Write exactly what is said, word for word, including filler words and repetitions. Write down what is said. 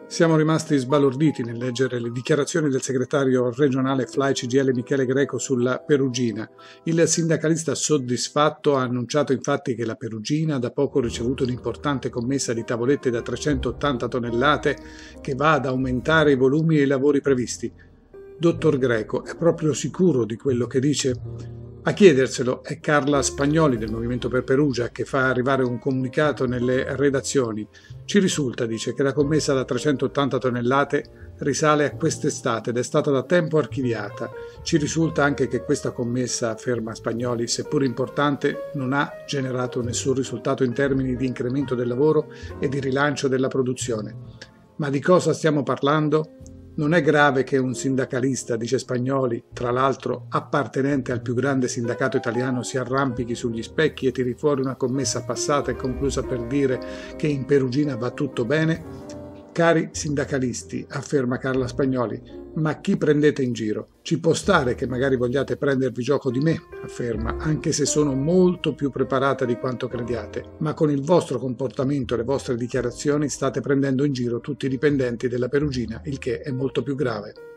Siamo rimasti sbalorditi nel leggere le dichiarazioni del segretario regionale F L A I C G I L Michele Greco sulla Perugina. Il sindacalista soddisfatto ha annunciato infatti che la Perugina ha da poco ricevuto un'importante commessa di tavolette da trecentottanta tonnellate che va ad aumentare i volumi e i lavori previsti. Dottor Greco è proprio sicuro di quello che dice? A chiederselo è Carla Spagnoli del Movimento per Perugia, che fa arrivare un comunicato nelle redazioni. Ci risulta, dice, che la commessa da trecentottanta tonnellate risale a quest'estate ed è stata da tempo archiviata. Ci risulta anche che questa commessa, afferma Spagnoli, seppur importante, non ha generato nessun risultato in termini di incremento del lavoro e di rilancio della produzione. Ma di cosa stiamo parlando? Non è grave che un sindacalista, dice Spagnoli, tra l'altro appartenente al più grande sindacato italiano, si arrampichi sugli specchi e tiri fuori una commessa passata e conclusa per dire che in Perugina va tutto bene? Cari sindacalisti, afferma Carla Spagnoli, ma chi prendete in giro? Ci può stare che magari vogliate prendervi gioco di me, afferma, anche se sono molto più preparata di quanto crediate, ma con il vostro comportamento e le vostre dichiarazioni state prendendo in giro tutti i dipendenti della Perugina, il che è molto più grave.